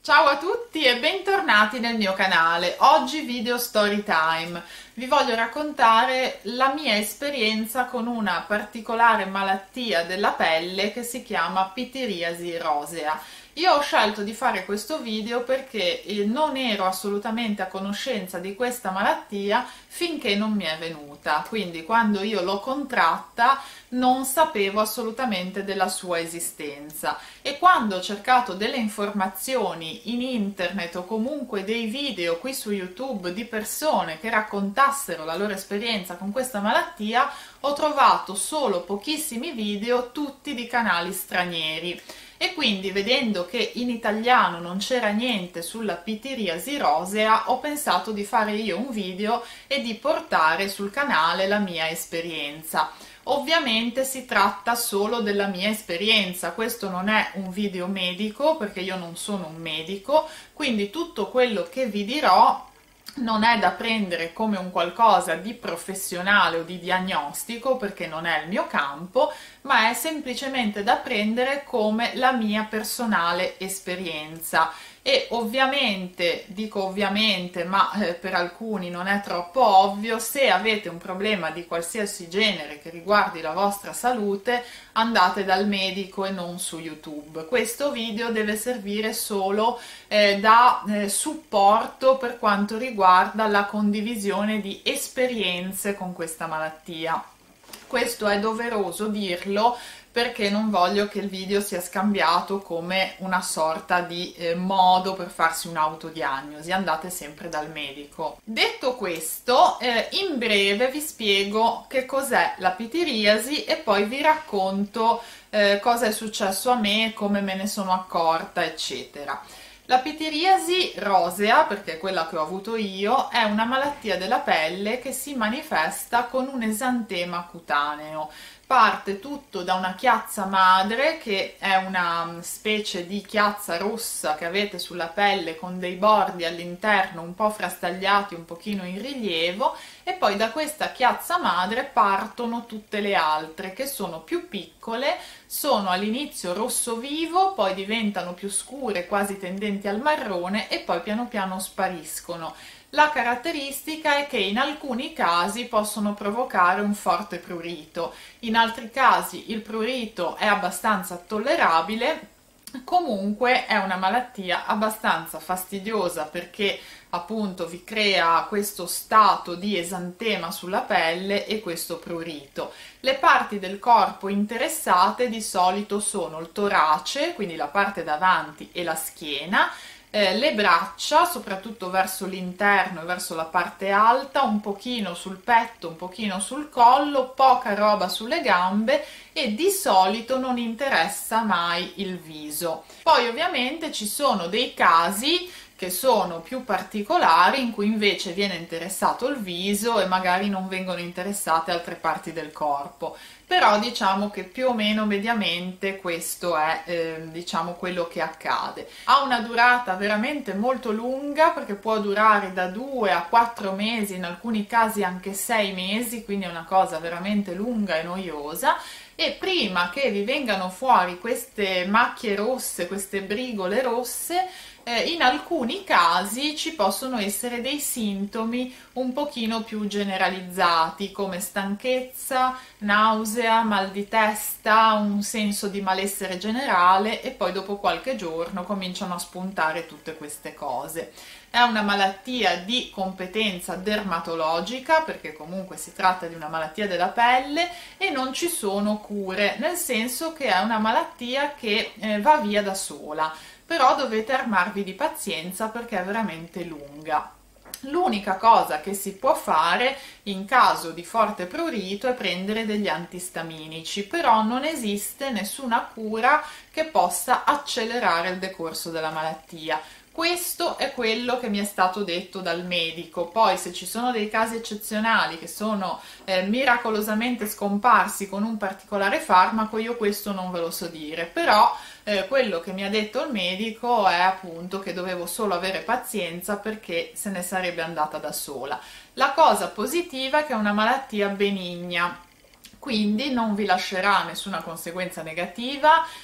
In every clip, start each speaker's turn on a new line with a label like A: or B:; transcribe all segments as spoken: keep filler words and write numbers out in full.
A: Ciao a tutti e bentornati nel mio canale. Oggi video story time. Vi voglio raccontare la mia esperienza con una particolare malattia della pelle che si chiama pitiriasi rosea. Io ho scelto di fare questo video perché non ero assolutamente a conoscenza di questa malattia finché non mi è venuta, quindi quando io l'ho contratta non sapevo assolutamente della sua esistenza e quando ho cercato delle informazioni in internet o comunque dei video qui su YouTube di persone che raccontassero la loro esperienza con questa malattia, ho trovato solo pochissimi video, tutti di canali stranieri. E quindi, vedendo che in italiano non c'era niente sulla pitiriasi rosea, ho pensato di fare io un video e di portare sul canale la mia esperienza. Ovviamente si tratta solo della mia esperienza, questo non è un video medico perché io non sono un medico, quindi tutto quello che vi dirò non è da prendere come un qualcosa di professionale o di diagnostico perché non è il mio campo, ma è semplicemente da prendere come la mia personale esperienza. E ovviamente, dico ovviamente, ma eh, per alcuni non è troppo ovvio, se avete un problema di qualsiasi genere che riguardi la vostra salute, andate dal medico e non su YouTube. Questo video deve servire solo eh, da eh, supporto per quanto riguarda la condivisione di esperienze con questa malattia. Questo è doveroso dirlo perché non voglio che il video sia scambiato come una sorta di eh, modo per farsi un'autodiagnosi. Andate sempre dal medico. Detto questo, eh, in breve vi spiego che cos'è la pitiriasi e poi vi racconto eh, cosa è successo a me, come me ne sono accorta, eccetera. La pitiriasi rosea, perché è quella che ho avuto io, è una malattia della pelle che si manifesta con un esantema cutaneo. Parte tutto da una chiazza madre, che è una specie di chiazza rossa che avete sulla pelle con dei bordi all'interno un po' frastagliati, un pochino in rilievo, e poi da questa chiazza madre partono tutte le altre che sono più piccole, sono all'inizio rosso vivo, poi diventano più scure, quasi tendenti al marrone e poi piano piano spariscono. La caratteristica è che in alcuni casi possono provocare un forte prurito, in altri casi il prurito è abbastanza tollerabile. Comunque è una malattia abbastanza fastidiosa perché appunto vi crea questo stato di esantema sulla pelle e questo prurito. Le parti del corpo interessate di solito sono il torace, quindi la parte davanti, e la schiena, Eh, le braccia, soprattutto verso l'interno e verso la parte alta, un pochino sul petto, un pochino sul collo, poca roba sulle gambe e di solito non interessa mai il viso. Poi ovviamente ci sono dei casi che sono più particolari in cui invece viene interessato il viso e magari non vengono interessate altre parti del corpo, però diciamo che più o meno mediamente questo è eh, diciamo quello che accade. Ha una durata veramente molto lunga perché può durare da due a quattro mesi, in alcuni casi anche sei mesi, quindi è una cosa veramente lunga e noiosa. E prima che vi vengano fuori queste macchie rosse, queste brigole rosse, eh, in alcuni casi ci possono essere dei sintomi un pochino più generalizzati come stanchezza, nausea, mal di testa, un senso di malessere generale e poi dopo qualche giorno cominciano a spuntare tutte queste cose. È una malattia di competenza dermatologica perché comunque si tratta di una malattia della pelle e non ci sono cure, nel senso che è una malattia che eh, va via da sola, però dovete armarvi di pazienza perché è veramente lunga. L'unica cosa che si può fare in caso di forte prurito è prendere degli antistaminici, però non esiste nessuna cura che possa accelerare il decorso della malattia. Questo è quello che mi è stato detto dal medico. Poi se ci sono dei casi eccezionali che sono eh, miracolosamente scomparsi con un particolare farmaco, io questo non ve lo so dire, però eh, quello che mi ha detto il medico è appunto che dovevo solo avere pazienza perché se ne sarebbe andata da sola. La cosa positiva è che è una malattia benigna, quindi non vi lascerà nessuna conseguenza negativa,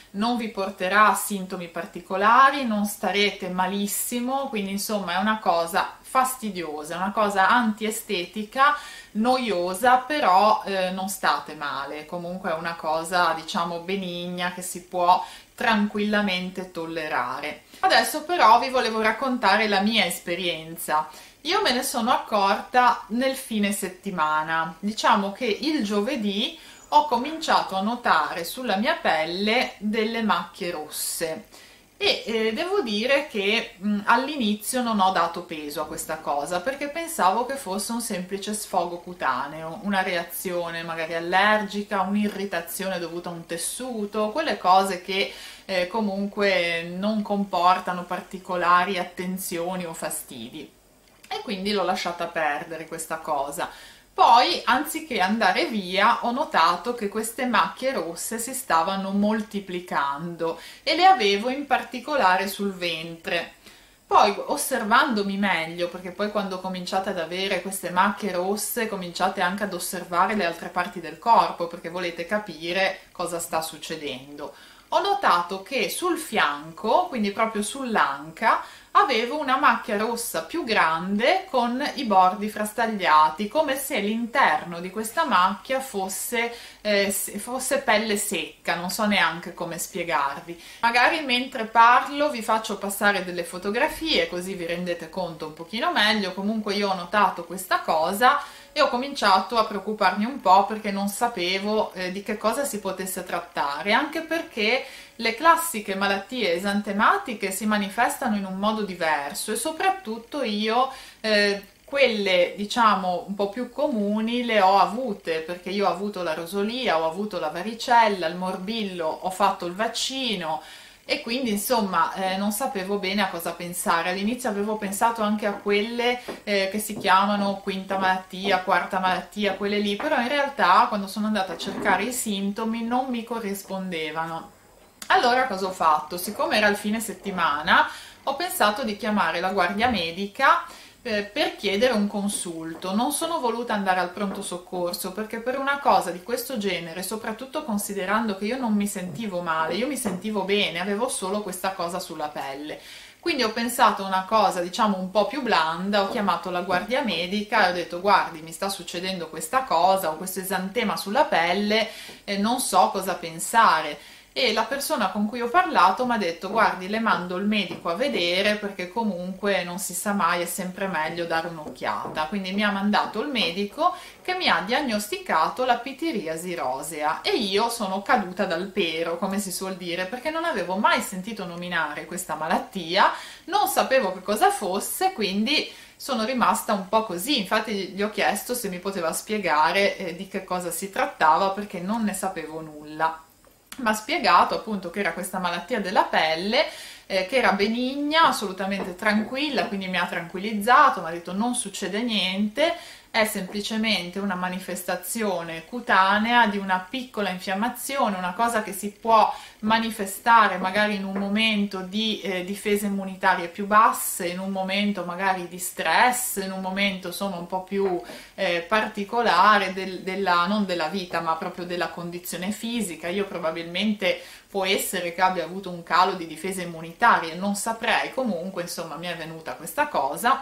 A: non vi porterà sintomi particolari, non starete malissimo, quindi insomma è una cosa fastidiosa, una cosa antiestetica, noiosa, però eh, non state male, comunque è una cosa diciamo benigna che si può tranquillamente tollerare. Adesso però vi volevo raccontare la mia esperienza. Io me ne sono accorta nel fine settimana, diciamo che il giovedì ho cominciato a notare sulla mia pelle delle macchie rosse e eh, devo dire che mh, all'inizio non ho dato peso a questa cosa perché pensavo che fosse un semplice sfogo cutaneo, una reazione magari allergica, un'irritazione dovuta a un tessuto, quelle cose che eh, comunque non comportano particolari attenzioni o fastidi. E quindi l'ho lasciata perdere questa cosa. Poi, anziché andare via, ho notato che queste macchie rosse si stavano moltiplicando e le avevo in particolare sul ventre. Poi, osservandomi meglio, perché poi quando cominciate ad avere queste macchie rosse, cominciate anche ad osservare le altre parti del corpo, perché volete capire cosa sta succedendo. Ho notato che sul fianco, quindi proprio sull'anca, avevo una macchia rossa più grande con i bordi frastagliati, come se l'interno di questa macchia fosse, eh, fosse pelle secca, non so neanche come spiegarvi. Magari mentre parlo vi faccio passare delle fotografie così vi rendete conto un pochino meglio. Comunque io ho notato questa cosa e ho cominciato a preoccuparmi un po' perché non sapevo eh, di che cosa si potesse trattare, anche perché le classiche malattie esantematiche si manifestano in un modo diverso e soprattutto io eh, quelle diciamo un po' più comuni le ho avute, perché io ho avuto la rosolia, ho avuto la varicella, il morbillo, ho fatto il vaccino e quindi insomma eh, non sapevo bene a cosa pensare. All'inizio avevo pensato anche a quelle eh, che si chiamano quinta malattia, quarta malattia, quelle lì, però in realtà quando sono andata a cercare i sintomi non mi corrispondevano. Allora cosa ho fatto? Siccome era il fine settimana ho pensato di chiamare la guardia medica eh, per chiedere un consulto. Non sono voluta andare al pronto soccorso perché per una cosa di questo genere, soprattutto considerando che io non mi sentivo male, io mi sentivo bene, avevo solo questa cosa sulla pelle. Quindi ho pensato a una cosa diciamo un po' più blanda, ho chiamato la guardia medica e ho detto guardi mi sta succedendo questa cosa, ho questo esantema sulla pelle e non so cosa pensare. E la persona con cui ho parlato mi ha detto guardi le mando il medico a vedere perché comunque non si sa mai, è sempre meglio dare un'occhiata. Quindi mi ha mandato il medico che mi ha diagnosticato la pitiriasi rosea e io sono caduta dal pero, come si suol dire, perché non avevo mai sentito nominare questa malattia, non sapevo che cosa fosse, quindi sono rimasta un po' così. Infatti gli ho chiesto se mi poteva spiegare eh, di che cosa si trattava perché non ne sapevo nulla. Mi ha spiegato appunto che era questa malattia della pelle, eh, che era benigna, assolutamente tranquilla, quindi mi ha tranquillizzato, mi ha detto non succede niente, è semplicemente una manifestazione cutanea di una piccola infiammazione, una cosa che si può manifestare magari in un momento di eh, difese immunitarie più basse, in un momento magari di stress, in un momento insomma un po' più eh, particolare del, della, non della vita ma proprio della condizione fisica. Io probabilmente può essere che abbia avuto un calo di difese immunitarie, non saprei, comunque insomma mi è venuta questa cosa.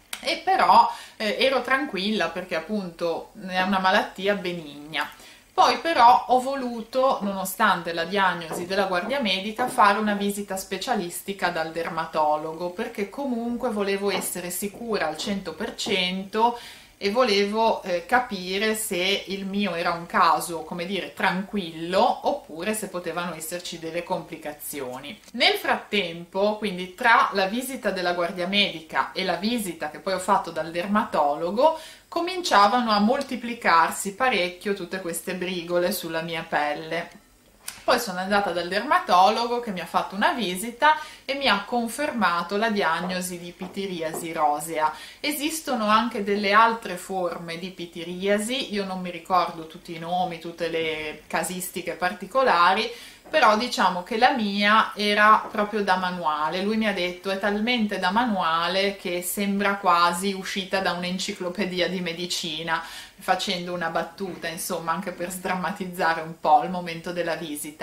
A: E però eh, ero tranquilla perché appunto è una malattia benigna. Poi però ho voluto, nonostante la diagnosi della guardia medica, fare una visita specialistica dal dermatologo perché comunque volevo essere sicura al cento per cento e volevo eh, capire se il mio era un caso, come dire, tranquillo oppure se potevano esserci delle complicazioni. Nel frattempo, quindi tra la visita della guardia medica e la visita che poi ho fatto dal dermatologo, cominciavano a moltiplicarsi parecchio tutte queste brigole sulla mia pelle. Poi sono andata dal dermatologo che mi ha fatto una visita e mi ha confermato la diagnosi di pitiriasi rosea. Esistono anche delle altre forme di pitiriasi, io non mi ricordo tutti i nomi, tutte le casistiche particolari, però diciamo che la mia era proprio da manuale. Lui mi ha detto è talmente da manuale che sembra quasi uscita da un'enciclopedia di medicina, facendo una battuta insomma anche per sdrammatizzare un po' il momento della visita.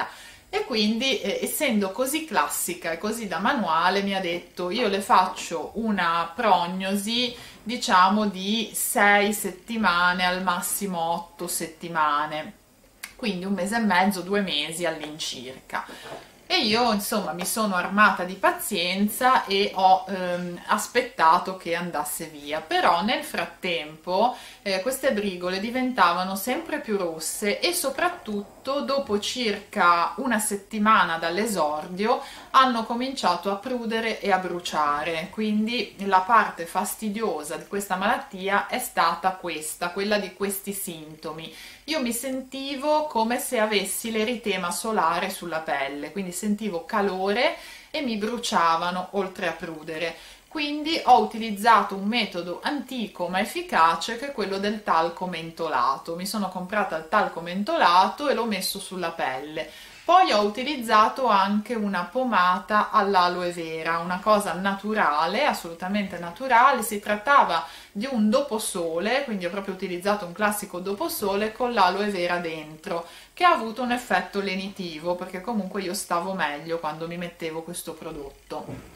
A: E quindi eh, essendo così classica e così da manuale mi ha detto io le faccio una prognosi diciamo di sei settimane, al massimo otto settimane, quindi un mese e mezzo, due mesi all'incirca. E io insomma mi sono armata di pazienza e ho ehm, aspettato che andasse via, però nel frattempo eh, queste brigole diventavano sempre più rosse e soprattutto dopo circa una settimana dall'esordio hanno cominciato a prudere e a bruciare, quindi la parte fastidiosa di questa malattia è stata questa, quella di questi sintomi. Io mi sentivo come se avessi l'eritema solare sulla pelle, quindi sentivo calore e mi bruciavano oltre a prudere. Quindi ho utilizzato un metodo antico ma efficace che è quello del talco mentolato. Mi sono comprata il talco mentolato e l'ho messo sulla pelle. Poi ho utilizzato anche una pomata all'aloe vera, una cosa naturale, assolutamente naturale. Si trattava di un doposole, quindi ho proprio utilizzato un classico doposole con l'aloe vera dentro, che ha avuto un effetto lenitivo, perché comunque io stavo meglio quando mi mettevo questo prodotto.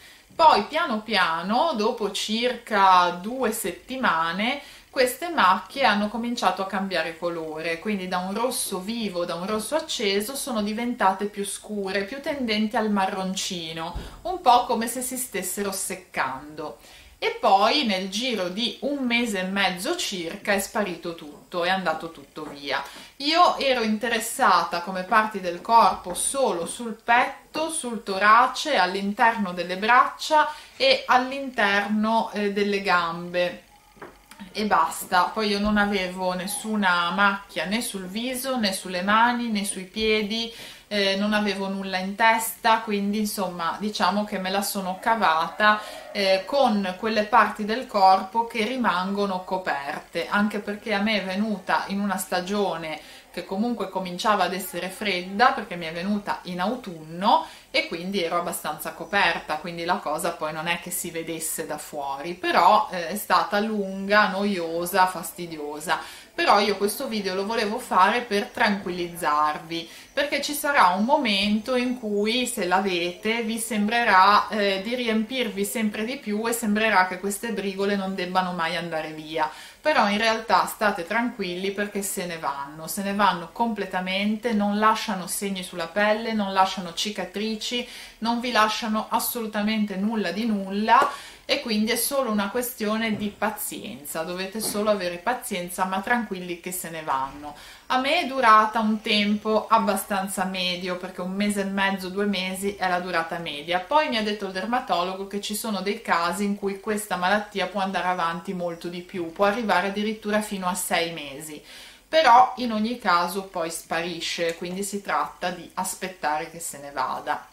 A: Poi piano piano, dopo circa due settimane, queste macchie hanno cominciato a cambiare colore, quindi da un rosso vivo, da un rosso acceso, sono diventate più scure, più tendenti al marroncino, un po' come se si stessero seccando. E poi nel giro di un mese e mezzo circa è sparito tutto, è andato tutto via. Io ero interessata come parti del corpo solo sul petto, sul torace, all'interno delle braccia e all'interno eh, delle gambe. E basta, poi io non avevo nessuna macchia né sul viso né sulle mani né sui piedi, eh, non avevo nulla in testa, quindi insomma diciamo che me la sono cavata eh, con quelle parti del corpo che rimangono coperte, anche perché a me è venuta in una stagione che comunque cominciava ad essere fredda, perché mi è venuta in autunno e quindi ero abbastanza coperta, quindi la cosa poi non è che si vedesse da fuori, però eh, è stata lunga, noiosa, fastidiosa. Però io questo video lo volevo fare per tranquillizzarvi, perché ci sarà un momento in cui, se l'avete, vi sembrerà eh, di riempirvi sempre di più e sembrerà che queste brigole non debbano mai andare via. Però in realtà state tranquilli, perché se ne vanno, se ne vanno completamente, non lasciano segni sulla pelle, non lasciano cicatrici, non vi lasciano assolutamente nulla di nulla, e quindi è solo una questione di pazienza, dovete solo avere pazienza, ma tranquilli che se ne vanno. A me è durata un tempo abbastanza medio, perché un mese e mezzo, due mesi è la durata media. Poi mi ha detto il dermatologo che ci sono dei casi in cui questa malattia può andare avanti molto di più, può arrivare addirittura fino a sei mesi. Però in ogni caso poi sparisce, quindi si tratta di aspettare che se ne vada.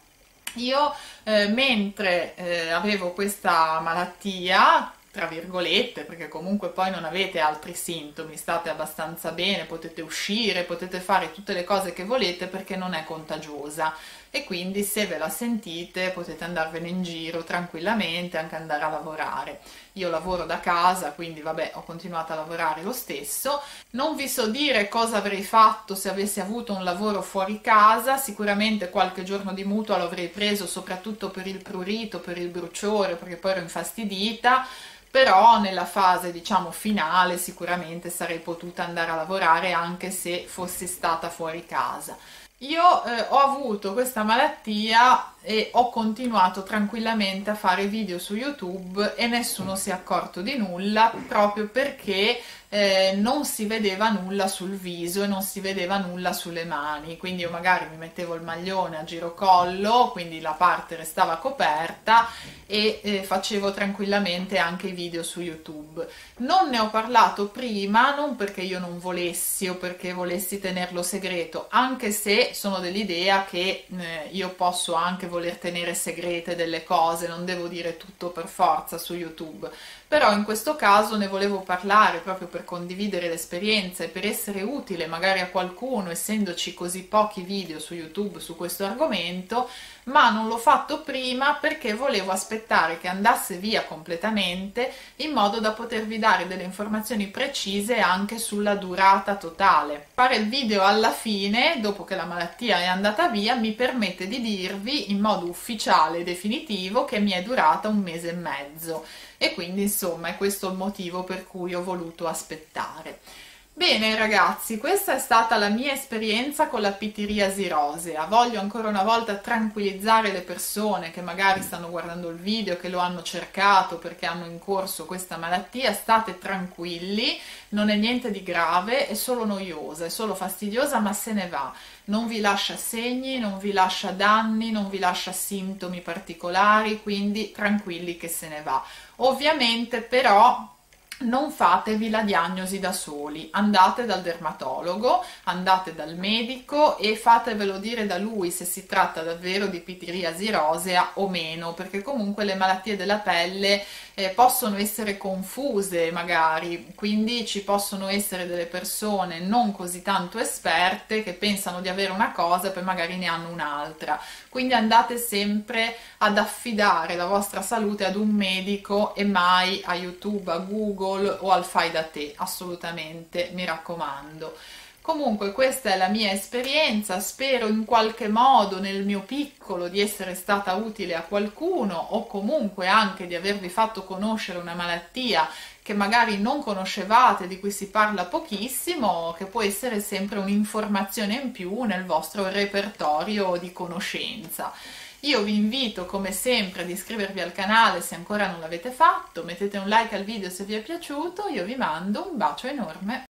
A: Io eh, mentre eh, avevo questa malattia, tra virgolette, perché comunque poi non avete altri sintomi, state abbastanza bene, potete uscire, potete fare tutte le cose che volete perché non è contagiosa, e quindi se ve la sentite potete andarvene in giro tranquillamente, anche andare a lavorare. Io lavoro da casa, quindi vabbè, ho continuato a lavorare lo stesso. Non vi so dire cosa avrei fatto se avessi avuto un lavoro fuori casa, sicuramente qualche giorno di mutuo l'avrei preso, soprattutto per il prurito, per il bruciore, perché poi ero infastidita. Però nella fase diciamo finale sicuramente sarei potuta andare a lavorare anche se fossi stata fuori casa. Io eh, ho avuto questa malattia e ho continuato tranquillamente a fare video su YouTube e nessuno si è accorto di nulla, proprio perché eh, non si vedeva nulla sul viso e non si vedeva nulla sulle mani. Quindi io magari mi mettevo il maglione a girocollo, quindi la parte restava coperta, e eh, facevo tranquillamente anche i video su YouTube. Non ne ho parlato prima, non perché io non volessi o perché volessi tenerlo segreto, anche se sono dell'idea che eh, io posso anche voler tenere segrete delle cose, non devo dire tutto per forza su YouTube, però in questo caso ne volevo parlare proprio per condividere l'esperienza e per essere utile magari a qualcuno, essendoci così pochi video su YouTube su questo argomento, ma non l'ho fatto prima perché volevo aspettare che andasse via completamente in modo da potervi dare delle informazioni precise anche sulla durata totale. Fare il video alla fine, dopo che la malattia è andata via, mi permette di dirvi in modo ufficiale e definitivo che mi è durata un mese e mezzo e quindi insomma è questo il motivo per cui ho voluto aspettare. Bene ragazzi, questa è stata la mia esperienza con la pitiriasi rosea. Voglio ancora una volta tranquillizzare le persone che magari stanno guardando il video, che lo hanno cercato perché hanno in corso questa malattia. State tranquilli, non è niente di grave, è solo noiosa, è solo fastidiosa, ma se ne va. Non vi lascia segni, non vi lascia danni, non vi lascia sintomi particolari, quindi tranquilli che se ne va. Ovviamente però non fatevi la diagnosi da soli, andate dal dermatologo, andate dal medico e fatevelo dire da lui se si tratta davvero di pitiriasi rosea o meno, perché comunque le malattie della pelle eh, possono essere confuse magari, quindi ci possono essere delle persone non così tanto esperte che pensano di avere una cosa e poi magari ne hanno un'altra, quindi andate sempre ad affidare la vostra salute ad un medico e mai a YouTube, a Google o al fai da te, assolutamente, mi raccomando. Comunque questa è la mia esperienza, spero in qualche modo nel mio piccolo di essere stata utile a qualcuno o comunque anche di avervi fatto conoscere una malattia che magari non conoscevate, di cui si parla pochissimo, che può essere sempre un'informazione in più nel vostro repertorio di conoscenza. Io vi invito come sempre ad iscrivervi al canale se ancora non l'avete fatto, mettete un like al video se vi è piaciuto, io vi mando un bacio enorme.